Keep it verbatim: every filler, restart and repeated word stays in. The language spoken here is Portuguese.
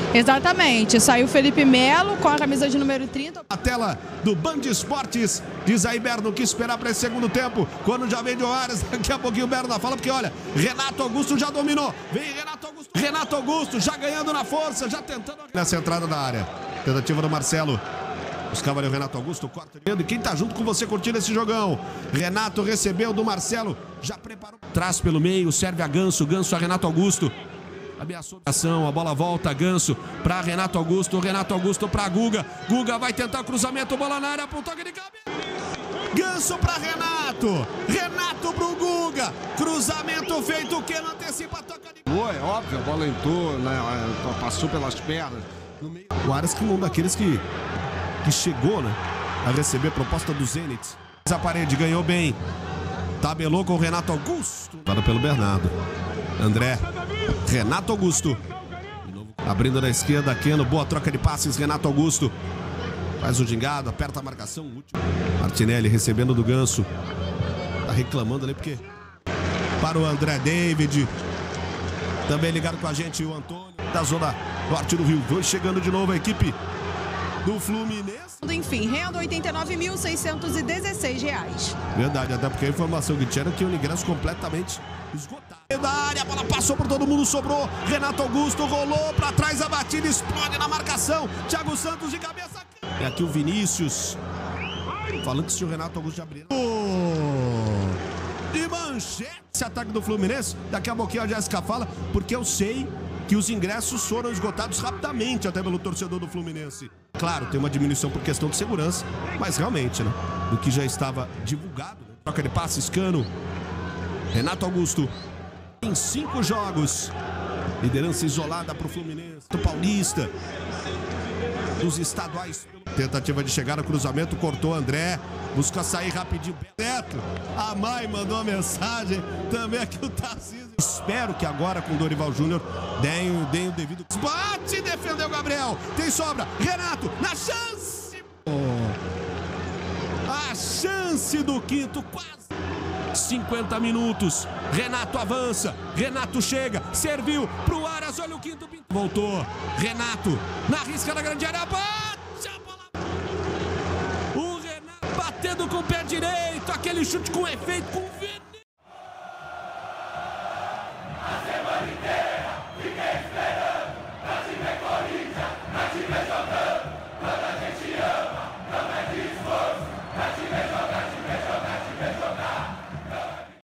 Exatamente, saiu o Felipe Melo com a camisa de número trinta. A tela do Band Esportes diz aí Berno que esperar para esse segundo tempo, quando já vem de Oares, daqui a pouquinho o Berno fala, porque olha, Renato Augusto já dominou, vem Renato Augusto, Renato Augusto já ganhando na força, já tentando nessa entrada da área, tentativa do Marcelo. Buscava ali o Renato Augusto, corta e quem tá junto com você curtindo esse jogão. Renato recebeu do Marcelo, já preparou. Traz pelo meio, serve a Ganso, Ganso a Renato Augusto. Ameaçou a ação, a bola volta, Ganso para Renato Augusto, Renato Augusto para Guga. Guga vai tentar o cruzamento, bola na área, pro toque de cabeça. Ganso para Renato, Renato pro Guga. Cruzamento feito, o que não antecipa a toca de... Boa, é óbvio, a bola entrou, né, passou pelas pernas. No meio... O Aras que é um daqueles que... que chegou, né, a receber proposta do Zenit. A parede ganhou bem, tabelou com o Renato Augusto, dado pelo Bernardo. André, Renato Augusto, de novo, abrindo na esquerda, Keno, boa troca de passes, Renato Augusto faz o gingado, aperta a marcação, último. Martinelli recebendo do Ganso, tá reclamando ali porque para o André David, também ligado com a gente o Antônio da zona norte do Rio. Vai chegando de novo a equipe do Fluminense. Enfim, renda oitenta e nove mil seiscentos e dezesseis reais. Verdade, até porque a informação que tinha era que o ingresso completamente esgotado. Da área, a bola passou por todo mundo, sobrou. Renato Augusto rolou para trás, a batida explode na marcação. Thiago Santos de cabeça. É aqui o Vinícius falando que se o Renato Augusto já abrir. Oh, de manchete esse ataque do Fluminense. Daqui a pouquinho a Jéssica fala, porque eu sei que os ingressos foram esgotados rapidamente até pelo torcedor do Fluminense. Claro, tem uma diminuição por questão de segurança, mas realmente, né, do que já estava divulgado. Né? Troca de passes, Cano. Renato Augusto em cinco jogos. Liderança isolada para o Fluminense. Do Paulista. Dos estaduais. Tentativa de chegar no cruzamento, cortou André. Busca sair rapidinho. Beto. A Mai mandou uma mensagem. Também aqui o Tarcísio. Espero que agora com o Dorival Júnior deem, deem o devido. Bate, defendeu o Gabriel. Tem sobra. Renato na chance. Oh. A chance do quinto quase. cinquenta minutos. Renato avança. Renato chega. Serviu pro Aras. Olha o quinto. Voltou. Renato na risca da grande área. Bate a bola. O Renato batendo com o pé direito. Aquele chute com efeito, com